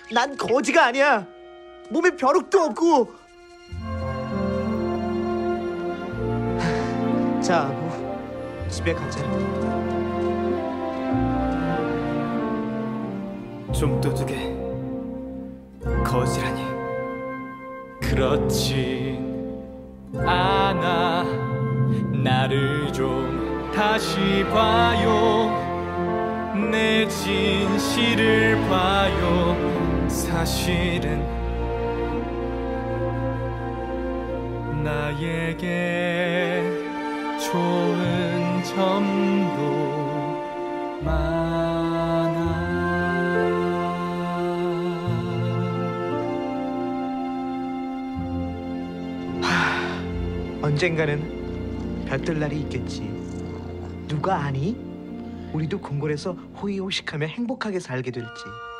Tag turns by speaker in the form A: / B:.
A: 난 거지가 아니야. 몸에 벼룩도 없고. 자, 뭐 집에 가자.
B: 좀 도둑해. 거지라니. 그렇진 않아. 나를 좀 다시 봐요. 내 진실을 봐요. 사실은 나에게 좋은 점도 많아.
A: 언젠가는 별뜰 날이 있겠지. 누가 아니? 우리도 궁궐에서 호의호식하며 행복하게 살게 될지.